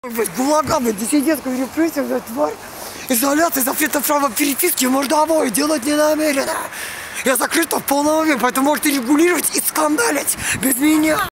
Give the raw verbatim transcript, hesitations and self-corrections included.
ГУЛАГа, блядь, диссидентскую репрессию, блядь, тварь. Изоляция, запрет права переписки мордовой делать не намерена. Я закрыт в полном объеме, поэтому можете регулировать и скандалить без меня.